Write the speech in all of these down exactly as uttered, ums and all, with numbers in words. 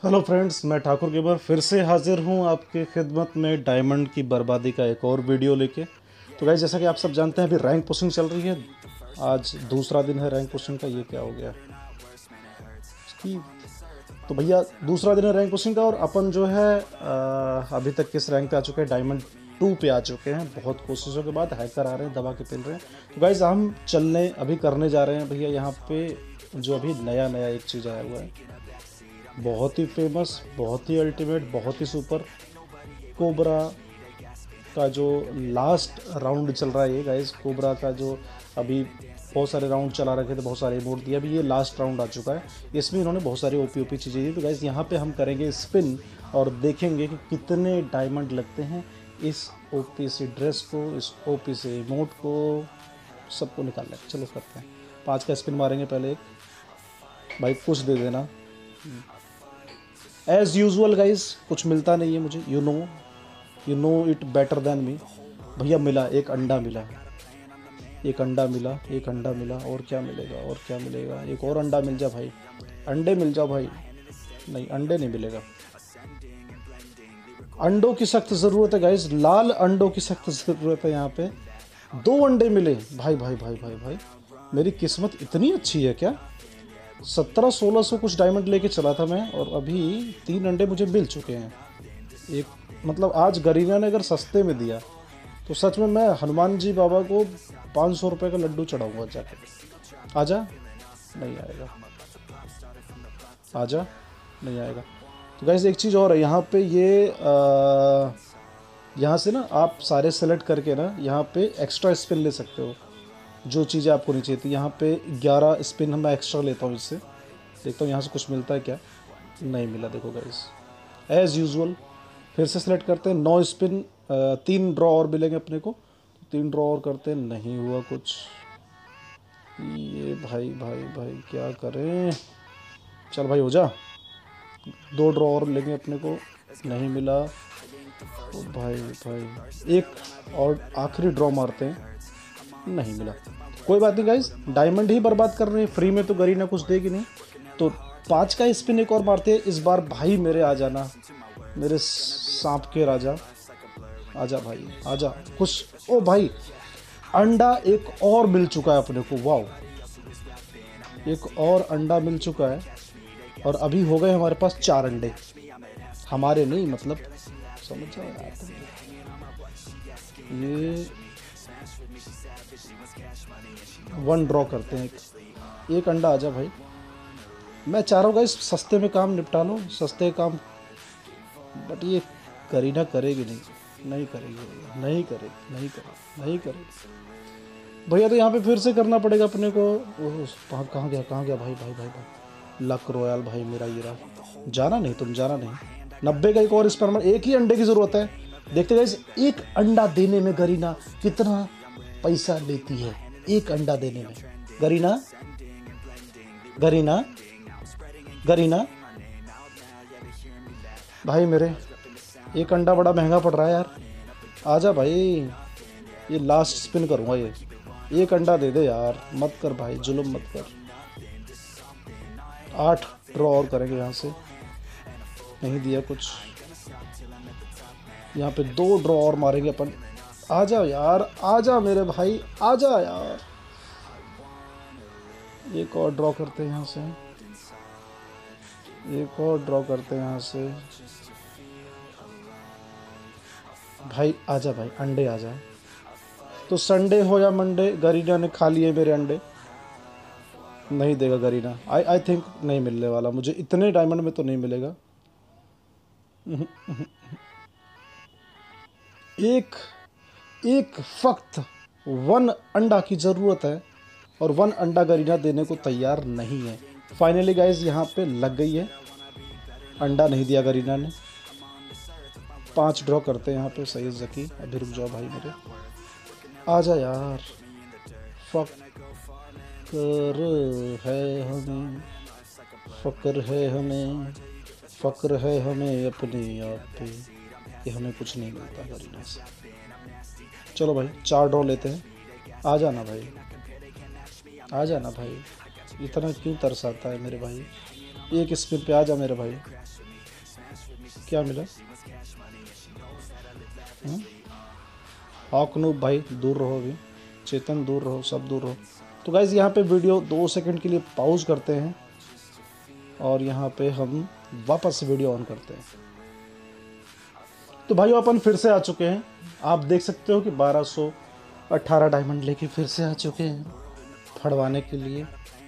Hello friends, मैं Thakur gamer फिर से हाजिर हूं आपके खिदमत में डायमंड की बर्बादी का एक और वीडियो लेके। तो गाइस, जैसा कि आप सब जानते हैं, अभी रैंक पुशिंग चल रही है। आज दूसरा दिन है रैंक पुशिंग का। ये क्या हो गया इसकी? तो भैया दूसरा दिन है रैंक पुशिंग का और अपन जो है आ, अभी तक किस रैंक पे आ चुके हैं? डायमंड टू पे आ चुके हैं। बहुत कोशिशों के बाद हैकर आ रहे हैं, दबा के पिल रहे हैं। तो गाइस, हम चलने अभी करने जा रहे हैं भैया यहाँ पे जो अभी नया नया एक चीज़ आया हुआ है, बहुत ही फेमस, बहुत ही अल्टीमेट, बहुत ही सुपर। कोबरा का जो लास्ट राउंड चल रहा है ये गाइस, कोबरा का जो अभी बहुत सारे राउंड चला रखे थे, बहुत सारे इमोट दिए, अभी ये लास्ट राउंड आ चुका है। इसमें इन्होंने बहुत सारी ओपी ओपी चीज़ें दी। तो गाइस, यहाँ पे हम करेंगे स्पिन और देखेंगे कि कितने डायमंड लगते हैं इस ओपी से ड्रेस को, इस ओपी से इमोट को, सबको निकाल लें। चलो करते हैं। पाँच का स्पिन मारेंगे पहले। एक भाई कुछ दे देना। एज़ यूजुअल गाइस, कुछ मिलता नहीं है मुझे। You know you know it better than me. भैया मिला, एक अंडा मिला, एक अंडा मिला, एक अंडा मिला। और क्या मिलेगा? और क्या मिलेगा? एक और अंडा मिल जा भाई, अंडे मिल जाओ भाई। नहीं, अंडे नहीं मिलेगा। अंडों की सख्त ज़रूरत है गाइस, लाल अंडों की सख्त ज़रूरत है। यहाँ पे दो अंडे मिले भाई भाई भाई भाई भाई। मेरी किस्मत इतनी अच्छी है क्या? सत्रह सोलह सौ कुछ डायमंड लेके चला था मैं, और अभी तीन अंडे मुझे मिल चुके हैं। एक मतलब आज गरीना ने अगर सस्ते में दिया तो सच में मैं हनुमान जी बाबा को पाँच सौ रुपये का लड्डू चढ़ाऊंगा जाके। आजा, नहीं आएगा। आजा, नहीं आएगा। तो गाइस, एक चीज़ और है यहाँ पे, ये आ, यहाँ से ना आप सारे सेलेक्ट करके ना यहाँ पे एक्स्ट्रा स्पिन ले सकते हो, जो चीज़ें आपको नहीं चाहिए थी। यहाँ पे ग्यारह स्पिन मैं एक्स्ट्रा लेता हूँ इससे। देखता हूँ यहाँ से कुछ मिलता है क्या। नहीं मिला। देखो गाइस, एज़ यूजुअल फिर से सेलेक्ट करते हैं। नौ स्पिन, तीन ड्रॉ और मिलेंगे अपने को। तीन ड्रॉ और करते हैं, नहीं हुआ कुछ। ये भाई भाई भाई क्या करें? चल भाई हो जा। दो ड्रॉ और लेंगे अपने को, नहीं मिला। तो भाई भाई एक और आखिरी ड्रॉ मारते हैं, नहीं मिला। कोई बात नहीं गाइस, डायमंड ही बर्बाद कर रहे हैं, फ्री में तो गरीना कुछ देगी नहीं। तो पाँच का स्पिन एक और मारते हैं इस बार। भाई मेरे आ जाना, मेरे सांप के राजा, आजा भाई आजा कुछ। ओ भाई, अंडा एक और मिल चुका है अपने को। वाओ, एक और अंडा मिल चुका है और अभी हो गए हमारे पास चार अंडे। हमारे नहीं, मतलब समझ जाओ यार। ये वन ड्रॉ करते हैं। एक, एक अंडा आजा भाई। मैं चाह रहा हूँ गाइस सस्ते में काम निपटा लो, सस्ते काम। बट ये करीना करेगी नहीं, नहीं करेगी, नहीं करेगी, नहीं करेगी, नहीं करेगी भैया। तो यहाँ पे फिर से करना पड़ेगा अपने को। कहाँ कहाँ गया, कहाँ गया भाई भाई भाई भाई। लक रॉयल भाई मेरा ये रहा। जाना नहीं, तुम जाना नहीं। नब्बे का एक और स्पर्म, एक ही अंडे की ज़रूरत है। देखते गाइस, एक अंडा देने में गरीना कितना पैसा लेती है। एक अंडा देने में गरीना, गरीना, गरीना भाई मेरे, एक अंडा बड़ा महंगा पड़ रहा है यार। आजा भाई, ये लास्ट स्पिन करूँगा। ये एक अंडा दे दे यार, मत कर भाई, जुल्म मत कर। आठ ड्रॉ और करेंगे यहाँ से, नहीं दिया कुछ। यहाँ पे दो ड्रॉ और मारेंगे अपन। आजा यार, आजा मेरे भाई, आजा यार। एक और ड्रॉ करते हैं यहाँ से, एक और ड्रॉ करते हैं यहाँ से। भाई आजा भाई, अंडे आ जाए। तो संडे हो या मंडे, गरीना ने खा लिए मेरे अंडे। नहीं देगा गरीना, आई आई थिंक नहीं मिलने वाला मुझे। इतने डायमंड में तो नहीं मिलेगा। एक एक फक्त वन अंडा की ज़रूरत है और वन अंडा गरीना देने को तैयार नहीं है। फाइनली गाइज यहाँ पे लग गई है, अंडा नहीं दिया गरीना ने। पांच ड्रॉ करते हैं यहाँ पे। सही जकी, अभी रुक जाओ भाई मेरे, आजा यार। फक्र है हमें, फक्र है हमें, फक्र है हमें अपने आप पे कि हमें कुछ नहीं मिलता गरीना से। चलो भाई, चार ड्रॉ लेते हैं। आ जाना भाई, आ जाना भाई। इतना क्यों तरसाता है मेरे भाई? एक स्पिन पे आ जा मेरे भाई। क्या मिला? हॉकनूब भाई दूर रहो, अभी चेतन दूर रहो, सब दूर रहो। तो गाइज यहाँ पे वीडियो दो सेकंड के लिए पॉज करते हैं और यहाँ पे हम वापस वीडियो ऑन करते हैं। तो भाई अपन फिर से आ चुके हैं, आप देख सकते हो कि बारह सौ अठारह डायमंड लेके फिर से आ चुके हैं फड़वाने के लिए।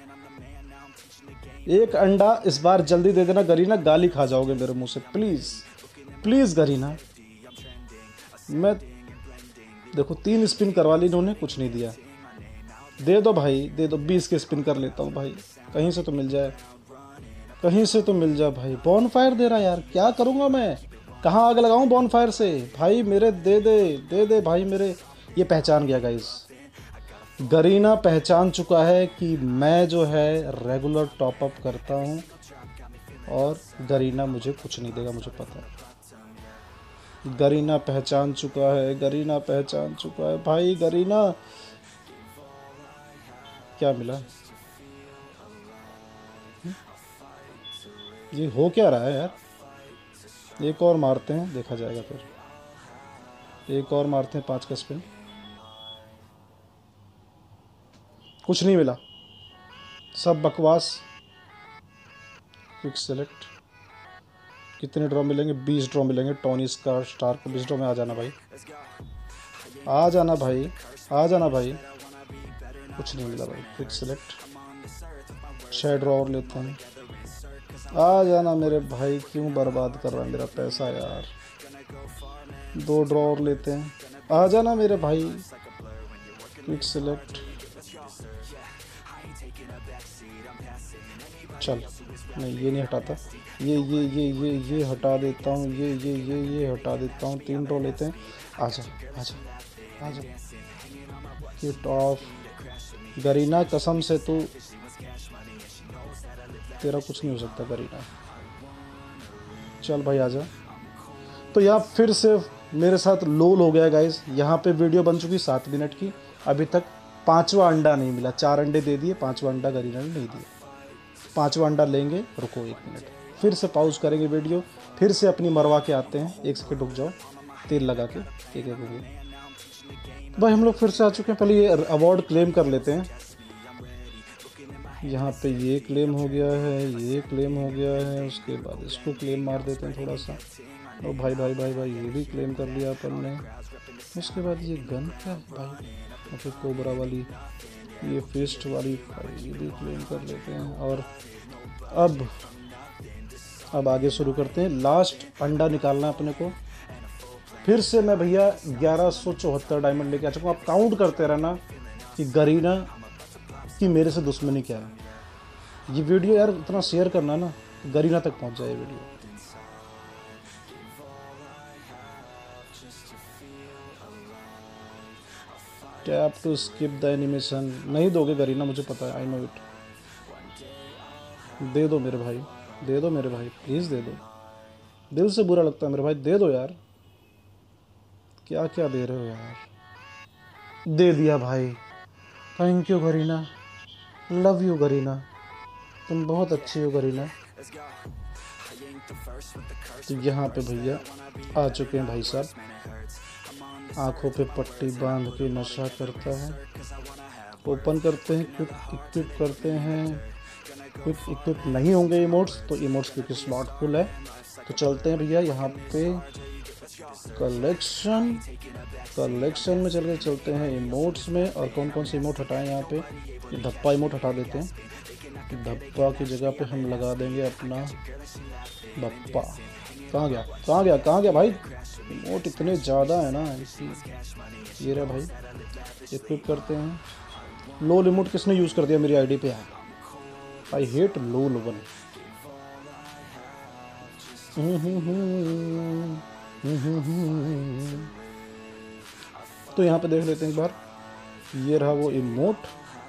एक अंडा इस बार जल्दी दे देना गरीना, गाली खा जाओगे मेरे मुंह से, प्लीज़ प्लीज़ गरीना। मैं देखो तीन स्पिन करवा ली इन्होंने, कुछ नहीं दिया। दे दो भाई, दे दो, बीस के स्पिन कर लेता हूँ भाई, कहीं से तो मिल जाए, कहीं से तो मिल जाए भाई। बॉन फायर दे रहा यार, क्या करूँगा मैं, कहाँ आग लगाऊँ बॉन फायर से भाई मेरे? दे दे दे दे भाई मेरे। ये पहचान गया गाइस, गरीना पहचान चुका है कि मैं जो है रेगुलर टॉपअप करता हूँ और गरीना मुझे कुछ नहीं देगा, मुझे पता है। गरीना पहचान चुका है, गरीना पहचान चुका है भाई। गरीना क्या मिला? ये हो क्या रहा है यार? एक और मारते हैं, देखा जाएगा फिर। एक और मारते हैं, पाँच का स्पिन, कुछ नहीं मिला, सब बकवास। क्विक सेलेक्ट, कितने ड्रॉ मिलेंगे? बीस ड्रॉ मिलेंगे। टोनी स्टार स्टार को बीस ड्रॉ में आ जाना भाई, आ जाना भाई, आ जाना भाई। कुछ नहीं मिला भाई। क्विक सेलेक्ट, छः ड्रॉ और लेते हैं, आ जाना मेरे भाई। क्यों बर्बाद कर रहा है मेरा पैसा यार? दो ड्रॉ और लेते हैं, आ जाना मेरे भाई। क्विक सेलेक्ट, चल नहीं ये नहीं हटाता, ये ये ये ये ये हटा देता हूँ, ये ये ये ये हटा देता हूँ। तीन ड्रॉ लेते हैं, आजा आजा आजा। Kit of. गरीना कसम से तू, तेरा कुछ नहीं हो सकता गरीना, चल भाई आजा। तो यहाँ फिर से मेरे साथ लोल हो गया गाइस। यहाँ पे वीडियो बन चुकी सात मिनट की, अभी तक पांचवा अंडा नहीं मिला। चार अंडे दे दिए, पांचवा अंडा गरीना ने नहीं दिया। पांचवा अंडा लेंगे, रुको एक मिनट, फिर से पॉज करेंगे वीडियो, फिर से अपनी मरवा के आते हैं। एक सेकंड रुक जाओ, तेल लगा के एक एक होंगे भाई। हम लोग फिर से आ चुके हैं, पहले ये अवार्ड क्लेम कर लेते हैं। यहाँ पे ये क्लेम हो गया है, ये क्लेम हो गया है, उसके बाद इसको क्लेम मार देते हैं थोड़ा सा। और भाई भाई भाई भाई ये भी क्लेम कर लिया अपन ने। उसके बाद ये गन क्या है भाई, मतलब कोबरा वाली, ये फिस्ट वाली भाई, ये भी क्लेम कर लेते हैं। और अब अब आगे शुरू करते हैं। लास्ट अंडा निकालना है अपने को। फिर से मैं भैया ग्यारह सौ चौहत्तर डायमंड लेके आ चुका हूँ। आप काउंट करते रहना कि गरीना कि मेरे से दुश्मनी क्या है। ये वीडियो यार इतना शेयर करना ना, गरीना तक पहुंच जाए ये video. Tap to skip the animation, नहीं दोगे गरीना, मुझे पता है, आई नो इट। दे दो मेरे भाई, दे दो मेरे भाई, प्लीज़ दे दो। दिल से बुरा लगता है मेरे भाई, दे दो यार। क्या क्या दे रहे हो यार? दे दिया भाई, thank you Garena, love you Garena, तुम बहुत अच्छी हो गरीना। तो यहाँ पे भैया आ चुके हैं भाई साहब, आंखों पे पट्टी बांध के नशा करता है। ओपन करते हैं, क्विक इक्विप करते हैं। क्विक इक्विप नहीं होंगे इमोट्स, तो इमोट्स क्योंकि स्लॉट फुल है। तो चलते हैं भैया यहाँ पे कलेक्शन, कलेक्शन में चल के चलते हैं इमोट्स में। और कौन कौन से इमोट हटाएं यहाँ पे? ये धप्पा इमोट हटा देते हैं। धप्पा की जगह पे हम लगा देंगे अपना बप्पा। कहाँ गया कहाँ गया कहाँ गया भाई? इमोट इतने ज़्यादा है ना इसकी। ये रहा भाई, इक्विप करते हैं। लोल इमोट किसने यूज़ कर दिया मेरी आईडी पे? I hate lol one. तो यहाँ पे देख लेते हैं एक बार। ये रहा वो इमोट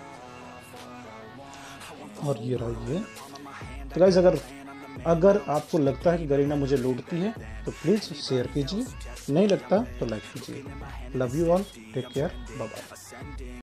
और ये रहा ये। तो गाइस अगर अगर आपको लगता है कि गरीना मुझे लूटती है तो प्लीज़ शेयर कीजिए, नहीं लगता तो लाइक कीजिए। Love you all, take care, bye bye.